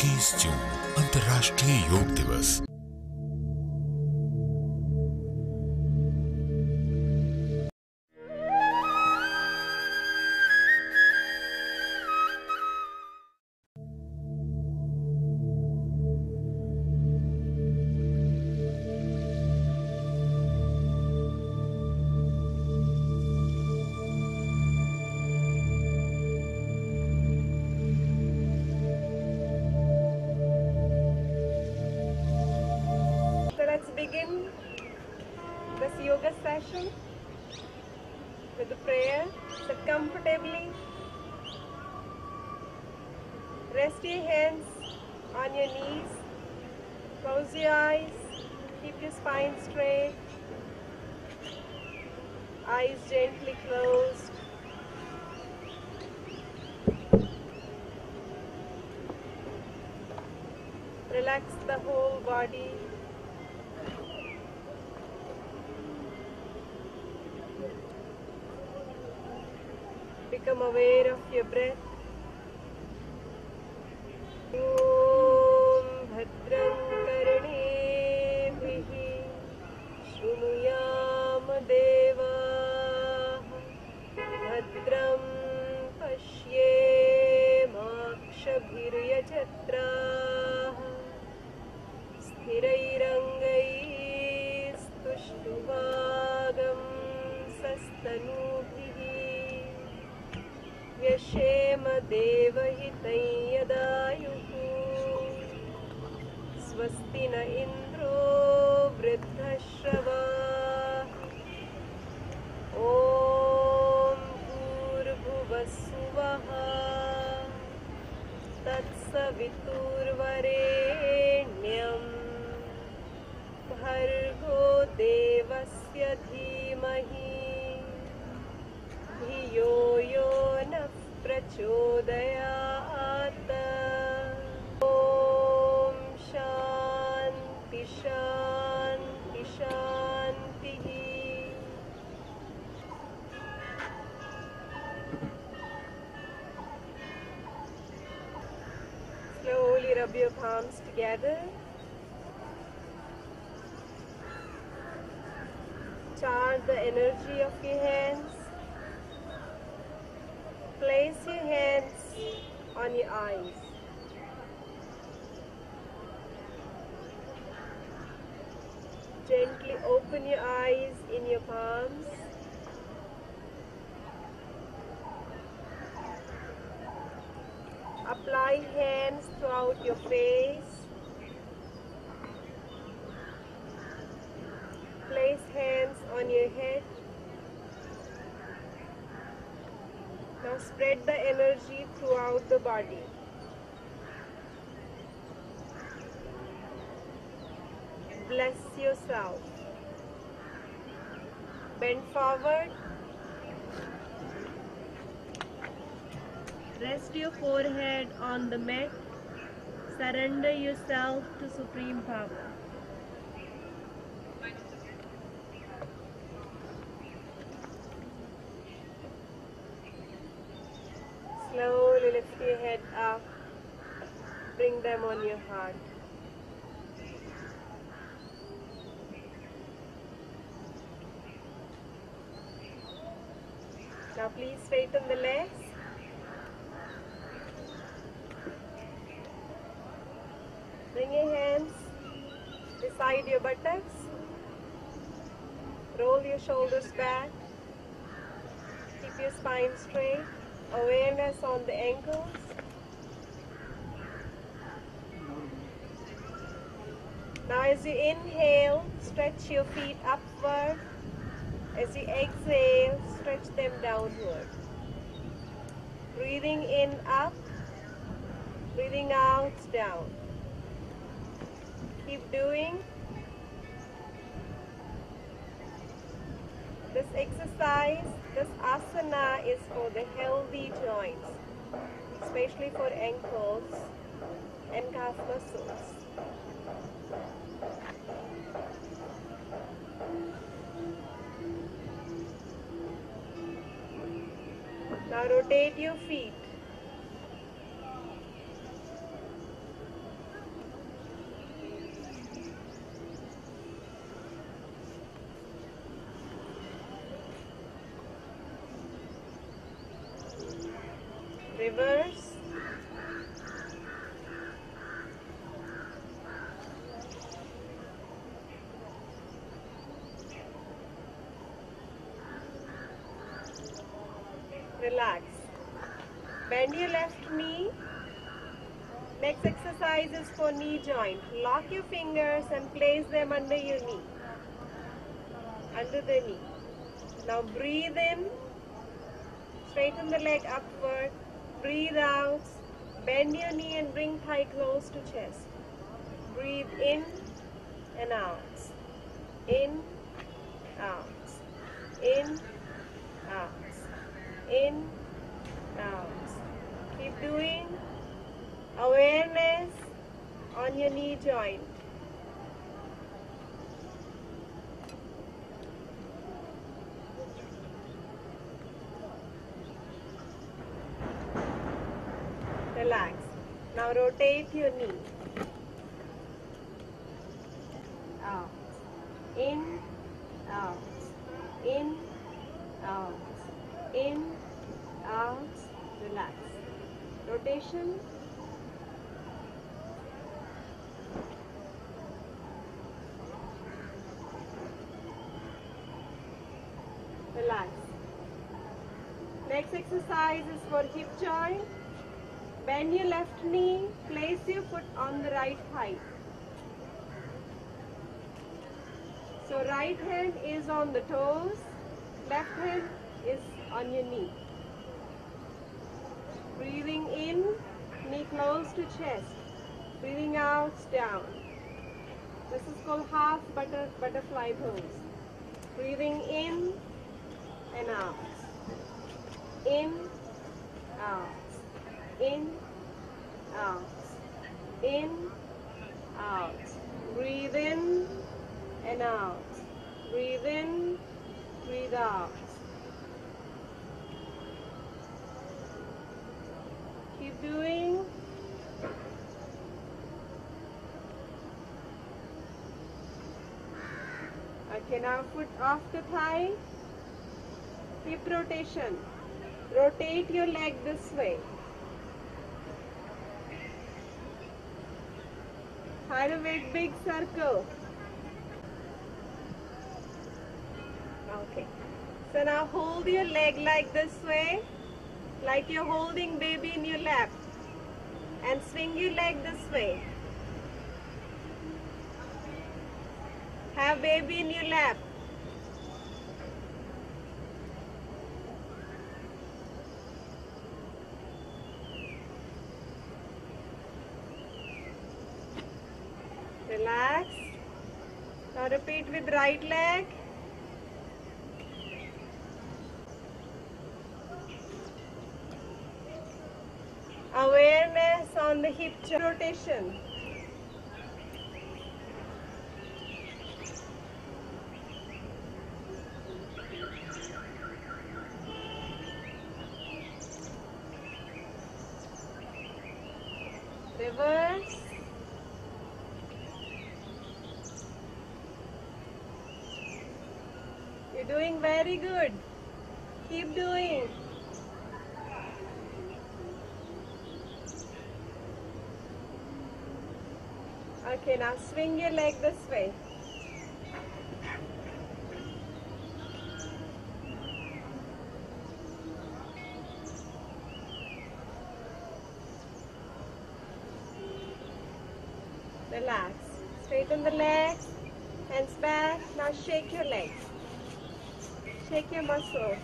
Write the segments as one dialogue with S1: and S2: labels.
S1: 21 जून अंतर्राष्ट्रीय योग दिवस।
S2: Begin this yoga session with a prayer. Sit comfortably. Rest your hands on your knees. Close your eyes. Keep your spine straight. Eyes gently closed. Relax the whole body. Become aware of your breath. Om Bhadram Karnebhih Shrunuyam Devah Bhadram Pashyemakshabhiryajatrah Sthirairangaistushtumagam Sastanubhih Vyashema Devahitai Yadayuhu Swastina Indro Vriddhashravah Om Bhurbhuvassuvaha Tatsaviturvarenyam Bhargo Devasya Dhimahi Dhiyo Yo Nah Prachodayat. Om Shanti Shanti Shanti. Slowly rub your palms together. Charge the energy of your hands. Place your hands on your eyes. Gently open your eyes in your palms. Apply hands throughout your face. Place hands on your head. Now spread the energy throughout the body. Bless yourself. Bend forward. Rest your forehead on the mat. Surrender yourself to Supreme Power. Slowly lift your head up. Bring them on your heart. Now please straighten the legs. Bring your hands beside your buttocks. Roll your shoulders back. Keep your spine straight. Awareness on the ankles. Now as you inhale, stretch your feet upward. As you exhale, stretch them downward. Breathing in up, breathing out down. Keep doing. This exercise, this asana is for the healthy joints, especially for ankles and calf muscles. Now rotate your feet. Reverse. Relax. Bend your left knee. Next exercise is for knee joint. Lock your fingers and place them under your knee. Under the knee. Now breathe in. Straighten the leg upward. Breathe out. Bend your knee and bring thigh close to chest. Breathe in and out. In, out. In, out. In, out. Keep doing. Awareness on your knee joint. Relax. Now rotate your knee. Out. In, out. In, out. In, out. Relax. Rotation. Relax. Next exercise is for hip joint. Bend your left knee, place your foot on the right thigh. So right hand is on the toes, left hand is on your knee. Breathing in, knee close to chest. Breathing out, down. This is called half butterfly pose. Breathing in and out. In, out. In, out. In, out. Breathe in and out. Breathe in, breathe out. Keep doing. Okay, now foot off the thigh. Hip rotation. Rotate your leg this way. Try to make big circle. Okay. So now hold your leg like this way, like you're holding baby in your lap. And swing your leg this way. Have baby in your lap. Relax. Now repeat with right leg. Awareness on the hip rotation. Reverse. You're doing very good. Keep doing. Okay, now swing your leg this way. Relax. Straighten the legs, hands back. Now shake your legs. Shake your muscles.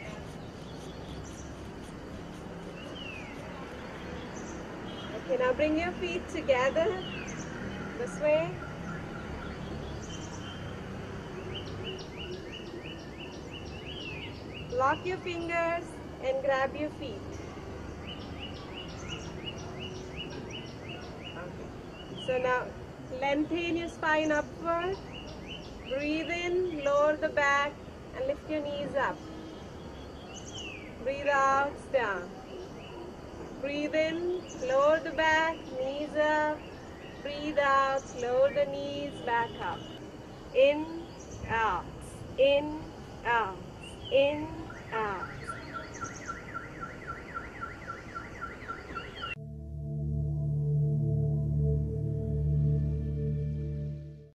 S2: Okay, now bring your feet together. This way. Lock your fingers and grab your feet. Okay. So now lengthen your spine upward. Breathe in, lower the back and lift your knees up. Breathe out, down. Breathe in, lower the back, knees up. Breathe out, lower the knees, back up. In, out, in, out, in,